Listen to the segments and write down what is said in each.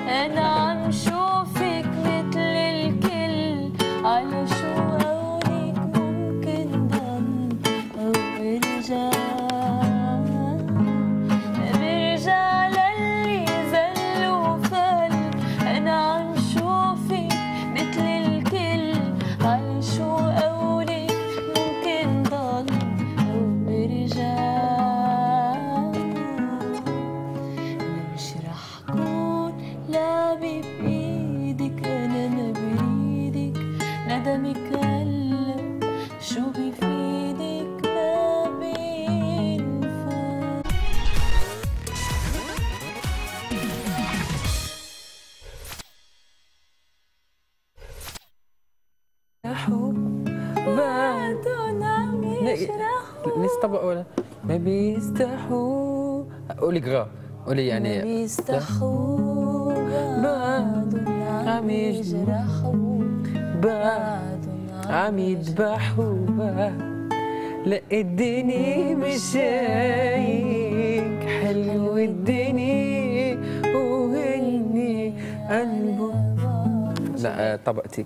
أنا عم شوفك مثل الكل، على شو قولك ممكن ضل أو برجع للي زل وفل. أنا عم شوفك مثل الكل، على شو قولك ممكن ضل أو برجع. مش رح كون لعبة بإيدك، أنا ما بريدك، ندمك هلا شو بفيدك ما بينفع. بعدهم عم يجرحوا. لسه طبق ولا ما بيستحوا. قولي جرا، قولي يعني ما بيستحوا، بعدهم عم يجرحوا، بعدهم عم يذبحوا. لا الدنيا مش هيك حلو الدنيا وهني قلبه. لا طبقتك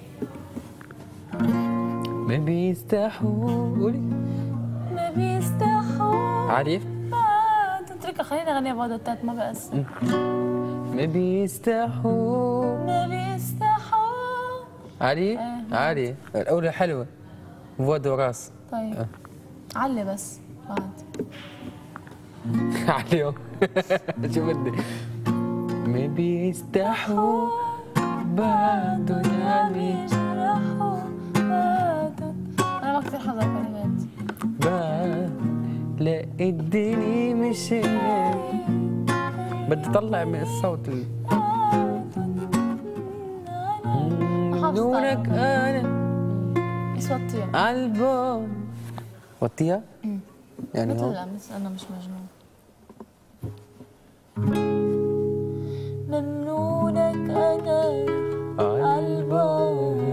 ما بيستحوا. قولي ما بيستحوا. عارف اتركها، خلينا نغنيها بعض التالت ما بقص. ما بيستحوا. ما بيستحوا. عارف عارف الأولى حلوة فؤاد وراس. طيب علي بس بعد عليهم. شو بدي ما بيستحوا بعدهم عم يجرحوا، بعدهم. أنا ما كثير حافظة كلمات. لا الدنيا مش هيك. بدي اطلع من الصوت دونك انا. بس وطيها عالبال وطيها يعني مثل هون. لا مثل أنا مش مجنون. ممنونك أنا عالبال،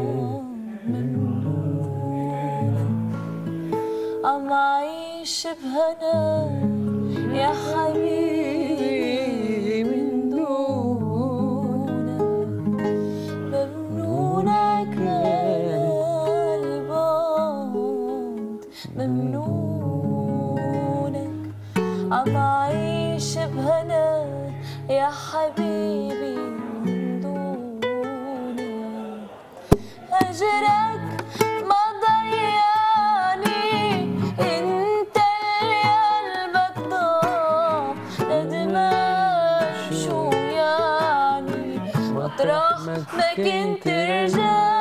عم عيش بهنا يا حبيبي من دونك. ممنونك البعد، ممنونك عم عيش بهنا يا حبيبي من دونك. هجرك ما ضيعني، انت اللي قلبك ضاع. ندمان شو يعني مطرح ما كنت رجع.